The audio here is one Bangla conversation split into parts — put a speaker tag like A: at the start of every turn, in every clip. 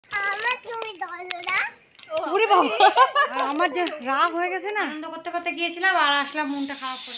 A: ওরে বাবা, আমার যে রাগ হয়ে গেছে না, আনন্দ করতে করতে গিয়েছিলাম আর আসলাম মনটা খারাপ করে।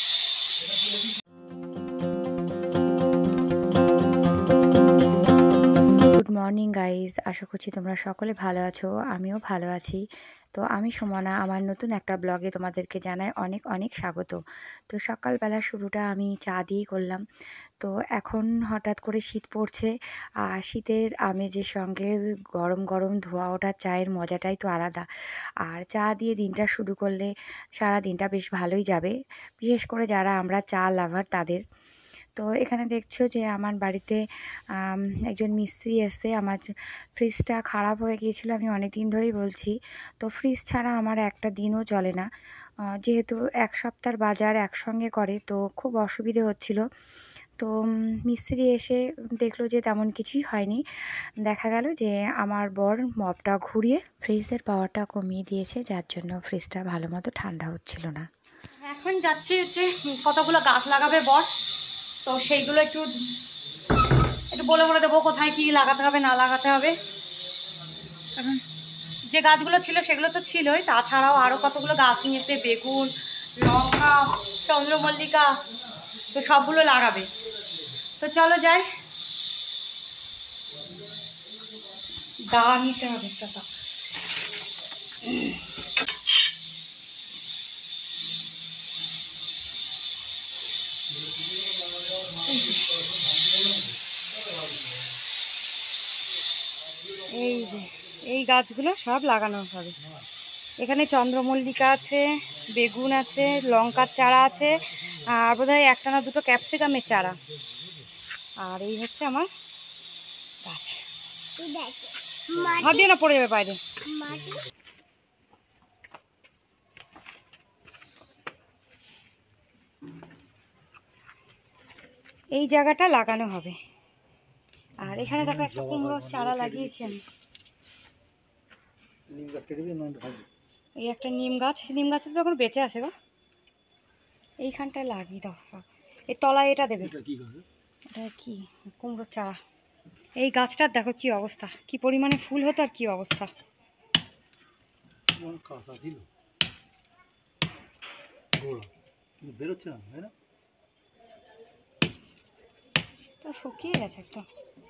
A: গুড মর্নিং গাইজ, আশা করছি তোমরা সকলে ভালো আছো, আমিও ভালো আছি। তো আমি সুমনা, আমার নতুন একটা ব্লগে তোমাদেরকে জানাই অনেক অনেক স্বাগত। তো সকালবেলা শুরুটা আমি চা দিয়েই করলাম। তো এখন হঠাৎ করে শীত পড়ছে, আর শীতের আমেজের সঙ্গে গরম গরম ধোয়া ওঠা চায়ের মজাটাই তো আলাদা। আর চা দিয়ে দিনটা শুরু করলে সারা দিনটা বেশ ভালোই যাবে, বিশেষ করে যারা আমরা চা লাভার তাদের। তো এখানে দেখছো যে আমার বাড়িতে একজন মিস্ত্রি এসে আমার ফ্রিজটা খারাপ হয়ে গিয়েছিল, আমি অনেক দিন ধরেই বলছি। তো ফ্রিজ ছাড়া আমার একটা দিনও চলে না, যেহেতু এক সপ্তাহের বাজার একসঙ্গে করে, তো খুব অসুবিধে হচ্ছিল। তো মিস্ত্রি এসে দেখলো যে তেমন কিছুই হয়নি। দেখা গেল যে আমার বর মপটা ঘুরিয়ে ফ্রিজের পাওয়ারটা কমিয়ে দিয়েছে, যার জন্য ফ্রিজটা ভালো মতো ঠান্ডা হচ্ছিল না। এখন যাচ্ছি হচ্ছে কতগুলো গাছ লাগাবে বর, তো সেইগুলো একটু একটু বলে বলে দেবো কোথায় কি লাগাতে হবে না লাগাতে হবে। কারণ যে গাছগুলো ছিল সেগুলো তো ছিলই, তাছাড়াও আরও কতগুলো গাছ নিয়েছে, বেগুন, লঙ্কা, চন্দ্রমল্লিকা, তো সবগুলো লাগাবে। তো চলো যাই, দা নিতে হবে একটা। এই যে এই গাছগুলো সব লাগানো হবে। এখানে চন্দ্রমল্লিকা আছে, বেগুন আছে, লঙ্কার চারা আছে, আর বোধহয় একটা না দুটো ক্যাপসিকামের চারা। আর এই হচ্ছে আমার গাছ। হাত দিয়ে না, পড়ে যাবে বাইরে। এই জায়গাটা লাগানো হবে। আর এখানে দেখো একটা কুমড়োর চারা লাগিয়েছি আমি। এই একটা নিম গাছ, নিম গাছে তো এখন বেঁচে আছে গো। এইখানটায় লাগিয়ে দাও, এই তলায় এটা দেবে। এটা কি কুমড়োর চারা। এই গাছটার দেখো কি অবস্থা, কি পরিমাণে ফুল হতো আর কি অবস্থা। বেরোচ্ছে না, তাই না? তো শুকিয়ে গেছে একদম।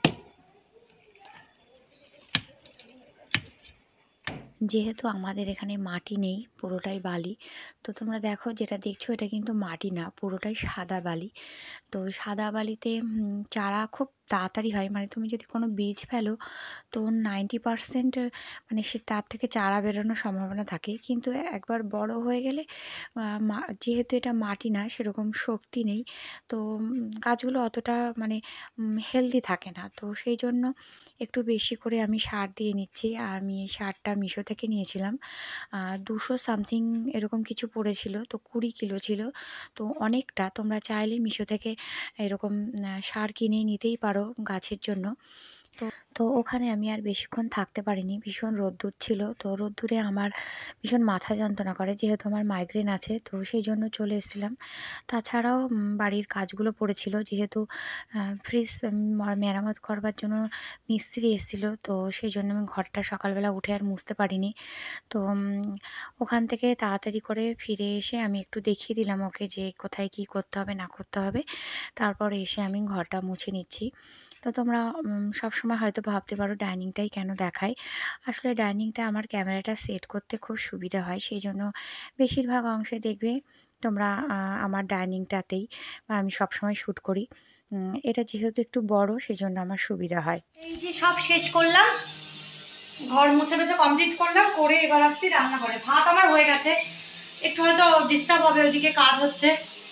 A: যেহেতু আমাদের এখানে মাটি নেই, পুরোটাই বালি, তো তোমরা দেখো যেটা দেখছো এটা কিন্তু মাটি না, পুরোটাই সাদা বালি। তো সাদা বালিতে চারা খুব তাড়াতাড়ি হয়, মানে তুমি যদি কোনো বীজ ফেলো তো 90% মানে সে তার থেকে চারা বেরোনোর সম্ভাবনা থাকে। কিন্তু একবার বড় হয়ে গেলে যেহেতু এটা মাটি না, সেরকম শক্তি নেই, তো গাছগুলো অতটা মানে হেলদি থাকে না। তো সেই জন্য একটু বেশি করে আমি সার দিয়ে নিচ্ছি। আমি এই সারটা মিশো থেকে নিয়েছিলাম, 200 সামথিং এরকম কিছু পড়েছিল, তো 20 কিলো ছিল। তো অনেকটা, তোমরা চাইলে মিশো থেকে এরকম সার কিনে নিতেই পারো গাছের জন্য। তো ওখানে আমি আর বেশিক্ষণ থাকতে পারিনি, ভীষণ রোদ্দুর ছিল। তো রোদ্দুরে আমার ভীষণ মাথা যন্ত্রণা করে, যেহেতু আমার মাইগ্রেন আছে, তো সেই জন্য চলে এসেছিলাম। তাছাড়াও বাড়ির কাজগুলো পড়েছিল, যেহেতু ফ্রিজ মেরামত করবার জন্য মিস্ত্রি এসেছিলো, তো সেই জন্য আমি ঘরটা সকালবেলা উঠে আর মুছতে পারিনি। তো ওখান থেকে তাড়াতাড়ি করে ফিরে এসে আমি একটু দেখিয়ে দিলাম ওকে যে কোথায় কি করতে হবে না করতে হবে। তারপরে এসে আমি ঘরটা মুছে নিচ্ছি। তো তোমরা সবসময় হয়তো ভাবতে পারো ডাইনিংটাই কেন দেখায়। আসলে ডাইনিংটা আমার ক্যামেরাটা সেট করতে খুব সুবিধা হয়, সেই জন্য বেশিরভাগ অংশে দেখবে তোমরা আমার ডাইনিংটাতেই আমি সবসময় শ্যুট করি। এটা যেহেতু একটু বড়, সেজন্য আমার সুবিধা হয়। এই যে সব শেষ করলাম, ঘর মুছে টুছে কমপ্লিট করলাম, করে এবার আসছি রান্নাঘরে। ভাত আমার হয়ে গেছে, একটু হয়তো ডিস্টার্ব হবে, ওইদিকে কাজ হচ্ছে।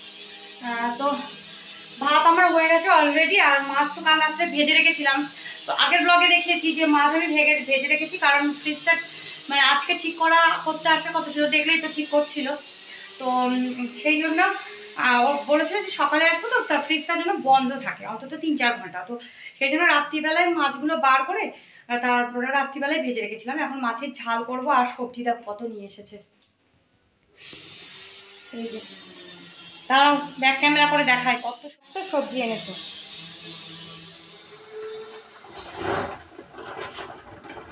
A: তো ভাত আমার হয়ে গেছে অলরেডি। আর মাছ তো কাল রাত্রে ভেজে রেখেছিলাম, তো আগের ব্লগে দেখিয়েছি যে মাছ আমি ভেজে রেখেছি, কারণ ফ্রিজটা মানে আজকে ঠিক করতে আসার কথা ছিল, দেখলেই তো ঠিক করছিল। তো সেই জন্য ও বলেছিল যে সকালে আসবো, তো তার ফ্রিজটার জন্য বন্ধ থাকে অন্তত 3-4 ঘন্টা। তো সেই জন্য রাত্রিবেলায় মাছগুলো বার করে তারপরে রাত্রিবেলায় ভেজে রেখেছিলাম। এখন মাছের ঝাল করবো, আর সবজি দেখো কত নিয়ে এসেছে। এই যে দাঁড়াও, ব্যাক ক্যামেরা করে দেখায় কত সবজি এনেছে।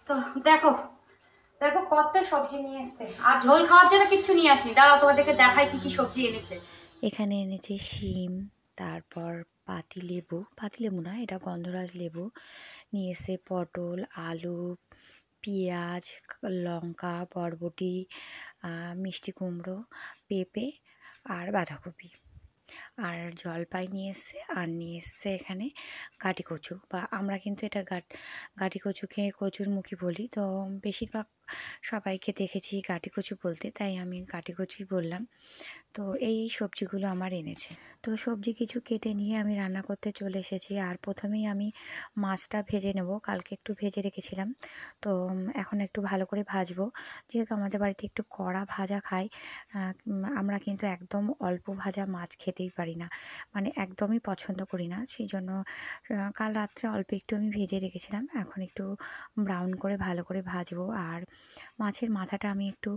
B: তো দেখো দেখো কত সবজি নিয়ে এসছে, আর ঝোল খাওয়ার জন্য কিচ্ছু নিয়ে আসি। দাঁড়াও তোমাদেরকে দেখাই কি কি সবজি এনেছে।
A: এখানে এনেছে শিম, তারপর পাতিলেবু না, এটা গন্ধরাজ লেবু নিয়ে এসে, পটল, আলু, পেঁয়াজ, লঙ্কা, বরবটি, মিষ্টি কুমড়ো, পেঁপে আর বাঁধাকপি। আর জলপাই নিয়ে এসছে, আর নিয়ে এসছে এখানে গাঁটি কচু, বা আমরা কিন্তু এটা গাঁটি কচুকে কচুরমুখী বলি। তো বেশিরভাগ সবাইকে দেখেছি গাঁটি কচু বলতে, তাই আমি গাঁটি কচুই বললাম। তো এই সবজিগুলো আমার এনেছে। তো সবজি কিছু কেটে নিয়ে আমি রান্না করতে চলে এসেছি। আর প্রথমেই আমি মাছটা ভেজে নেব, কালকে একটু ভেজে রেখেছিলাম। তো এখন একটু ভালো করে ভাজবো, যেহেতু আমাদের বাড়িতে একটু কড়া ভাজা খাই। আমরা কিন্তু একদম অল্প ভাজা মাছ খেতেই পারি না, মানে একদমই পছন্দ করি না। সেই জন্য কাল রাত্রে অল্প একটু আমি ভেজে রেখেছিলাম, এখন একটু ব্রাউন করে ভালো করে ভাজবো। আর মাছের মাথাটা আমি একটু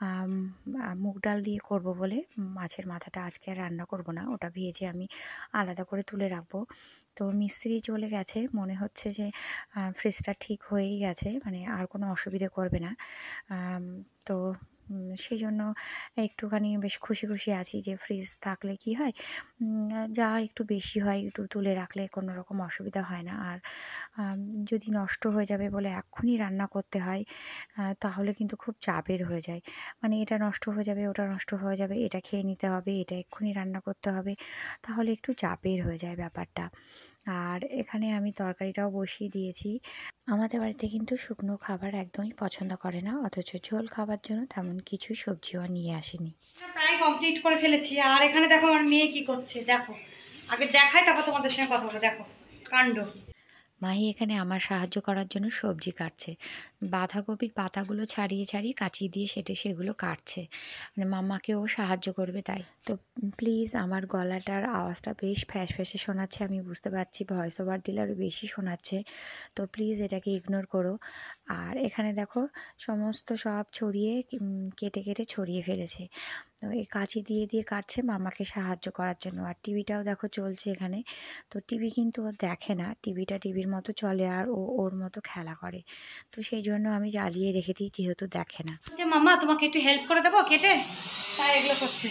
A: মুগ ডাল দিয়ে করব বলে মাছের মাথাটা আজকে আর রান্না করব না, ওটা ভেজে আমি আলাদা করে তুলে রাখবো। তো মিস্ত্রি চলে গেছে, মনে হচ্ছে যে ফ্রিজটা ঠিক হয়েই গেছে, মানে আর কোনো অসুবিধে করবে না। তো সেই জন্য একটুখানি বেশ খুশি খুশি আছি যে ফ্রিজ থাকলে কি হয়, যা একটু বেশি হয় একটু তুলে রাখলে কোনো রকম অসুবিধা হয় না। আর যদি নষ্ট হয়ে যাবে বলে এক্ষুনি রান্না করতে হয়, তাহলে কিন্তু খুব চাপের হয়ে যায়। মানে এটা নষ্ট হয়ে যাবে, ওটা নষ্ট হয়ে যাবে, এটা খেয়ে নিতে হবে, এটা এক্ষুনি রান্না করতে হবে, তাহলে একটু চাপের হয়ে যায় ব্যাপারটা। আর এখানে আমি তরকারিটাও বসিয়ে দিয়েছি। আমাদের বাড়িতে কিন্তু শুকনো খাবার একদমই পছন্দ করে না, অথচ ঝোল খাবার জন্য তেমন কিছু সবজিও নিয়ে আসেনি।
B: প্রায় কমপ্লিট করে ফেলেছি। আর এখানে দেখো আমার মেয়ে কি করছে, দেখো আগে দেখাই তারপর তোমাদের সঙ্গে কথা বলো। দেখো কাণ্ড।
A: মাহি এখানে আমার সাহায্য করার জন্য সবজি কাটছে, বাঁধাকপির পাতাগুলো ছাড়িয়ে ছাড়িয়ে কাঁচি দিয়ে সেগুলো কাটছে, মানে মাম্মাকেও সাহায্য করবে তাই। তো প্লিজ, আমার গলাটার আওয়াজটা বেশ ফ্যাস ফ্যাসে শোনাচ্ছে, আমি বুঝতে পারছি, ভয়েস ওভার দিলে আরও বেশি শোনাচ্ছে, তো প্লিজ এটাকে ইগনোর করো। আর এখানে দেখো সমস্ত সব ছড়িয়ে কেটে কেটে ছড়িয়ে ফেলেছে। তো এই কাঁচি দিয়ে দিয়ে কাটছে মামাকে সাহায্য করার জন্য। আর টিভিটাও দেখো চলছে এখানে। তো টিভি কিন্তু ও দেখে না, টিভিটা টিভির মতো চলে আর ও ওর মতো খেলা করে। তো সেই জন্য আমি জ্বালিয়ে রেখে দিই, যেহেতু দেখে না।
B: যে মামা তোমাকে একটু হেল্প করে দেবো কেটে, তাই এগুলো করছে।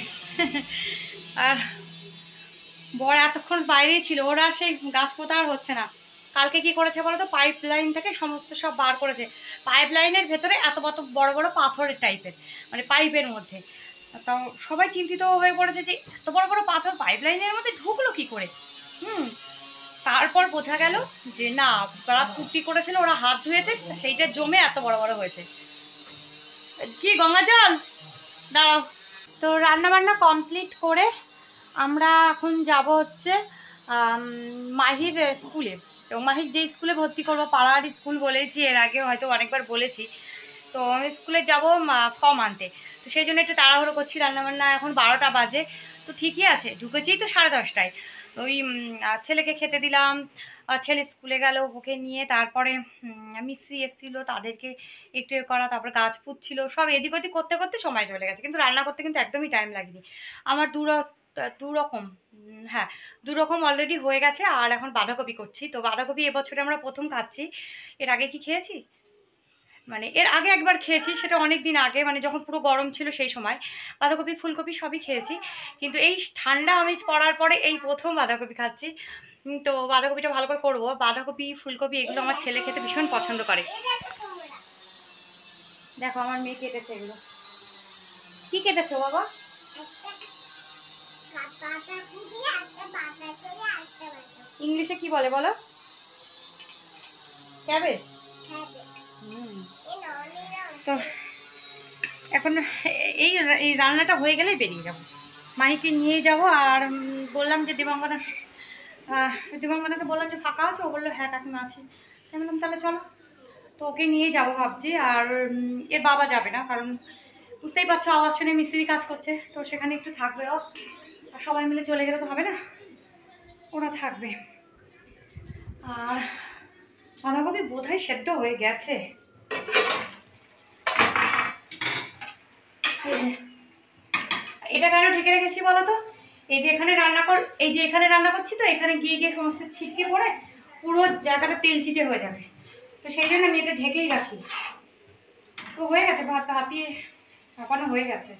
B: আর বর এতক্ষণ বাইরেই ছিল, ওরা সেই গাছ পোতা আর হচ্ছে না। কালকে কি করেছে বলো তো, পাইপ লাইন থেকে সমস্ত সব বার করেছে। পাইপ লাইনের ভেতরে এত বড় বড় পাথরের টাইপের, মানে পাইপের মধ্যে। তো সবাই চিন্তিত হয়ে পড়েছে যে এত বড় বড় পাথর পাইপ লাইনের মধ্যে ঢুকলো কি করে। তারপর বোঝা গেল যে না, ওরা পুট্টি করেছিল, ওরা হাত ধুয়েছে, সেইটা জমে এত বড় বড় হয়েছে। কি গঙ্গা জল, দাঁড়াও। তো রান্না বান্না কমপ্লিট করে আমরা এখন যাব হচ্ছে মাহির স্কুলে। তো মাহির যে স্কুলে ভর্তি করবো, পাড়ার স্কুল বলেছি এর আগে, হয়তো অনেকবার বলেছি। তো আমি স্কুলে যাব ফর্ম আনতে। তো সেই জন্য একটু তাড়াহুড়ো করছি, রান্নাবান্না এখন 12টা বাজে। তো ঠিকই আছে, ঢুকেছি তো 10:30টায়। ওই ছেলেকে খেতে দিলাম, ছেলে স্কুলে গেল, ওকে নিয়ে তারপরে মিস্ত্রি এসেছিলো, তাদেরকে একটু করা, তারপর গাছ পুঁতছিল, সব এদিক ওদিক করতে করতে সময় চলে গেছে। কিন্তু রান্না করতে কিন্তু একদমই টাইম লাগেনি আমার। দু রকম, হ্যাঁ 2 রকম অলরেডি হয়ে গেছে। আর এখন বাঁধাকপি করছি। তো বাঁধাকপি এবছরে আমরা প্রথম খাচ্ছি। এর আগে কি খেয়েছি, মানে এর আগে একবার খেয়েছি, সেটা অনেক দিন আগে, মানে যখন পুরো গরম ছিল সেই সময়। বাঁধাকপি ফুলকপি সবই খেয়েছি, কিন্তু এই ঠান্ডা আমেজ পড়ার পরে এই প্রথম বাঁধাকপি খাচ্ছি। তো বাঁধাকপিটা ভালো করে করবো। বাঁধাকপি ফুলকপি এগুলো আমার ছেলে খেতে ভীষণ পছন্দ করে। দেখো আমার মেয়ে কেটেছে এগুলো। কি কেটেছো বাবা? ইংলিশে কি বলে বলো? ক্যাবেজ। তো এখন এই এই রান্নাটা হয়ে গেলেই বেরিয়ে যাব, মাহিকে নিয়ে যাব। আর বললাম যে দেবাঙ্গনাকে বললাম যে ফাঁকা আছে, ও বললো হ্যাঁ কাকিমা আছে। আমি বললাম তাহলে চলো, তো ওকে নিয়ে যাবো ভাবছি। আর এর বাবা যাবে না, কারণ বুঝতেই পারছো আওয়াজ শুনে মিস্ত্রি কাজ করছে, তো সেখানে একটু থাকবে ও। আর সবাই মিলে চলে গেলে তো হবে না, ওরা থাকবে। আর বাঁধাকপি বোধহয় সেদ্ধ হয়ে গেছে। এটা কেন ঢেকে রেখেছি বলো তো, এই যে এখানে রান্না করছি, তো এখানে গিয়ে গিয়ে সমস্ত ছিটকে পড়ে পুরো জায়গাটা তেল চিটে হয়ে যাবে। তো সেই জন্য আমি এটা ঢেকেই রাখি। তো হয়ে গেছে, ভাপানো হয়ে গেছে।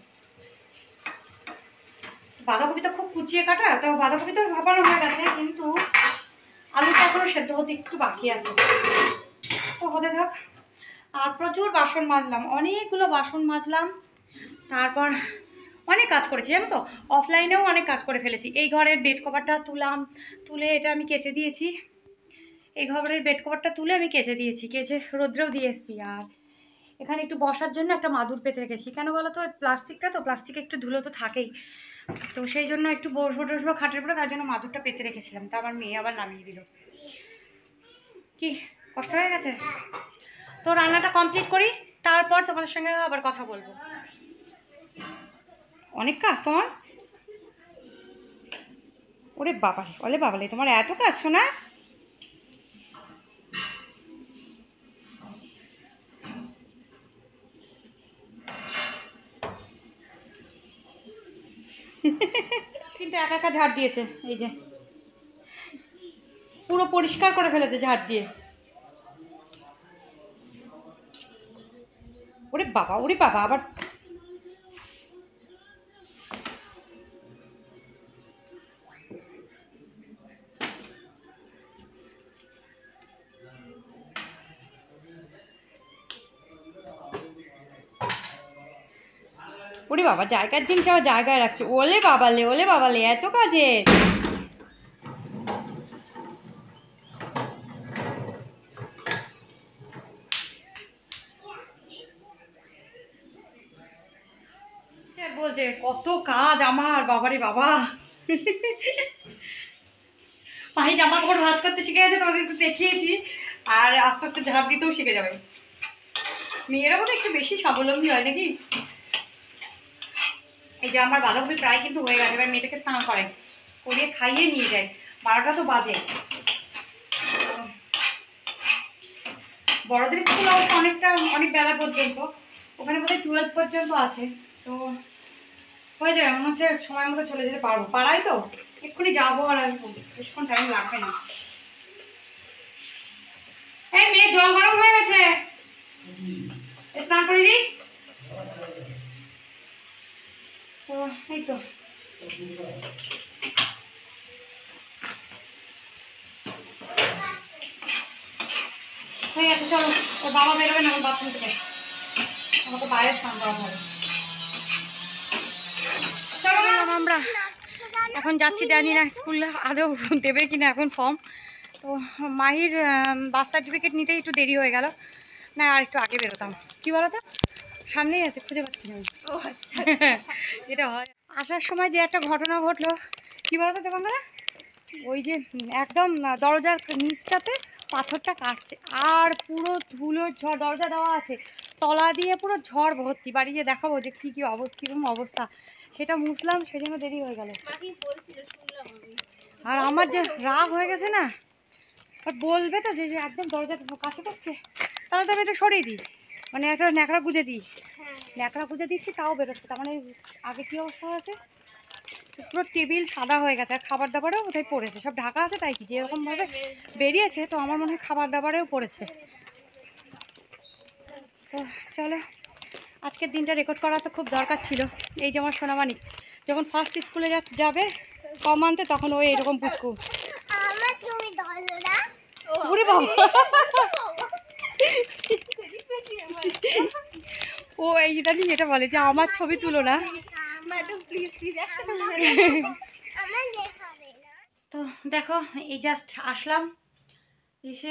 B: বাঁধাকপি তো খুব কুচিয়ে কাটা, তো বাঁধাকপি তো ভাপানো হয়ে গেছে, কিন্তু আলুটা এখনো সেদ্ধ হতে একটু বাকি আছে, তো হতে থাক। আর প্রচুর বাসন মাজলাম, অনেকগুলো বাসন মাজলাম। তারপর অনেক কাজ করেছি জানো তো, অফলাইনেও অনেক কাজ করে ফেলেছি। এই ঘরের বেড কভারটা তুলে এটা আমি কেচে দিয়েছি। এই ঘরের বেড কভারটা তুলে আমি কেচে দিয়েছি, কেচে রোদ্রেও দিয়ে এসেছি। আর এখানে একটু বসার জন্য একটা মাদুর পেতে রেখেছি। কেন বলো তো, প্লাস্টিকে একটু ধুলো তো থাকেই, তো সেই জন্য একটু বসবো খাটের উপরে, তার জন্য মাদুরটা পেতে রেখেছিলাম। তা আমার মেয়ে আবার নামিয়ে দিল। কি কষ্ট হয়ে গেছে। তো রান্নাটা কমপ্লিট করি, তারপর তোমাদের সঙ্গে আবার কথা বলবো। অনেক কাজ তোমার। ওরে বাবালে তোমার এত কাজ শোনা। কিন্তু একা একা ঝাড় দিয়েছে, এই যে পুরো পরিষ্কার করে ফেলেছে ঝাড় দিয়ে। ওরে বাবা আবার ওরে বাবা, জায়গার জিনিস আবার জায়গায় রাখছে। ওলে বাবালে এত কাজে। বলছে কত কাজ আমার, বাবারে বাবা। মাহি জামা কাপড় ভাঁজ করতে শিখে গেছে, তোমাদের একটু দেখিয়েছি। আর আস্তে আস্তে ঝাড় দিতেও শিখে যাবে। মেয়েরা বোধ একটু বেশি স্বাবলম্বী হয় নাকি। এই যে আমার বাঁধাকপি প্রায় কিন্তু হয়ে গেছে। এবার মেয়েটাকে স্নান করিয়ে খাইয়ে নিয়ে যায়, 12টা তো বাজে। বড়দের স্কুল অবশ্য অনেক বেলা পর্যন্ত, ওখানে বোধহয় 12 পর্যন্ত আছে। তো হয়ে যাবে, মনে হচ্ছে সময় মতো চলে যেতে পারবো। পাড়াই তো, এক্ষুনি যাবো আর আসবো, বেশিক্ষণ টাইম লাগবে না। এই মেয়ে, জল গরম হয়ে গেছে, স্নান করে দিই। তো এই তো হয়ে গেছে। চলো, ওর বাবা বেরোবে না বাথরুম থেকে, আমাকে বাইরে স্নান করাতে হবে। আমরা এখন যাচ্ছি, জানি না স্কুল আদৌ দেবে কিনা এখন ফর্ম। তো মাহির বার্থ সার্টিফিকেট নিতে একটু দেরি হয়ে গেল, না আর একটু আগে বেরোতাম। কি বলো তো, সামনেই আছে, খুঁজে পাচ্ছি না। এটা হয়। আসার সময় যে একটা ঘটনা ঘটলো, কি বলতো দেবাঙ্গনা, ওই যে একদম দরজার নিচটাতে পাথরটা কাটছে, আর পুরো ধুলোর ঝড়। দরজা দেওয়া আছে, তলা দিয়ে পুরো ঝড় ভর্তি। বাড়ি গিয়ে দেখাবো যে কীরকম অবস্থা। সেটা মুছলাম, সেজন্য দেরি হয়ে গেল। আর আমার যে রাগ হয়ে গেছে না, আর বলবে তো যে একদম দরজা কাছে করছে, তাহলে তো আমি এটা সরিয়ে দিই, মানে একটা ন্যাকড়া গুঁজে দিই। ন্যাকড়া গুঁজে দিচ্ছি, তাও বেরোচ্ছে। তার মানে আগে কী অবস্থা হয়েছে, পুরো টেবিল সাদা হয়ে গেছে। আর খাবার দাবারেও কোথায় পড়েছে, সব ঢাকা আছে তাই কি, যেরকমভাবে বেরিয়েছে, তো আমার মনে হয় খাবার দাবারেও পড়েছে। তো চলো, আজকের দিনটা রেকর্ড করা তো খুব দরকার ছিল। এই যে আমার সোনামানি যখন ফার্স্ট স্কুলে যাবে কম আনতে, তখন ওই এরকম পুচকু। ওরে বাবা, ও এই ইদানিং এটা বলে যে আমার ছবি তুলো না। তো দেখো, এই জাস্ট আসলাম, এসে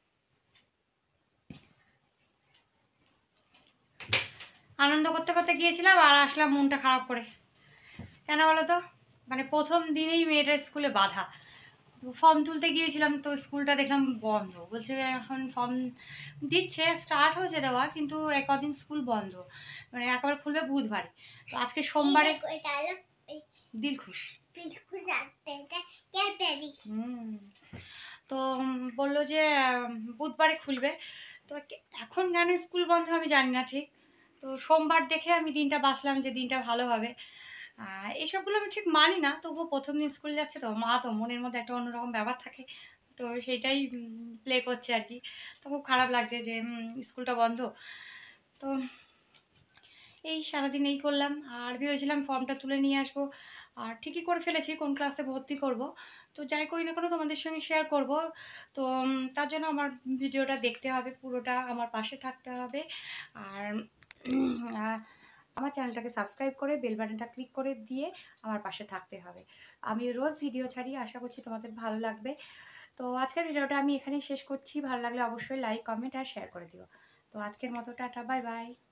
B: আনন্দ করতে করতে গিয়েছিলাম, আর আসলাম মনটা খারাপ করে। কেন বলো তো, মানে প্রথম দিনেই মেয়েটার স্কুলে বাধা। ফর্ম তুলতে গিয়েছিলাম, তো স্কুলটা দেখলাম বন্ধ। বলছে এখন ফর্ম দিচ্ছে, স্টার্ট হয়েছে দেওয়া, কিন্তু কদিন স্কুল বন্ধ, মানে একেবারে খুলবে বুধবারে। তো আজকে সোমবারে দিলখুশ। তো বললো যে বুধবারে খুলবে। তো এখন কেন স্কুল বন্ধ আমি জানি না ঠিক। তো সোমবার দেখে আমি দিনটা বাছলাম যে দিনটা ভালো হবে। এইসবগুলো আমি ঠিক মানি না, তবুও প্রথম দিন স্কুল যাচ্ছে তো, মা তো মনের মধ্যে একটা অন্যরকম ব্যাপার থাকে, তো সেইটাই প্লে করছে আর কি। তো খুব খারাপ লাগছে যে স্কুলটা বন্ধ। তো এই সারাদিন এই করলাম। আর ভেবেছিলাম ফর্মটা তুলে নিয়ে আসবো। আর ঠিকই করে ফেলেছি কোন ক্লাসে ভর্তি করব। তো যাই করি না কেন তোমাদের সঙ্গে শেয়ার করব। তো তার জন্য আমার ভিডিওটা দেখতে হবে, পুরোটা আমার পাশে থাকতে হবে। আর আ আমার চ্যানেলটাকে সাবস্ক্রাইব করে বেল বাটনটা ক্লিক করে দিয়ে আমার পাশে থাকতে হবে। আমি রোজ ভিডিও ছাড়ি, আশা করছি তোমাদের ভালো লাগবে। তো আজকের ভিডিওটা আমি এখানেই শেষ করছি। ভালো লাগলে অবশ্যই লাইক, কমেন্ট আর শেয়ার করে দিও। তো আজকের মতো টাটা, বাই বাই।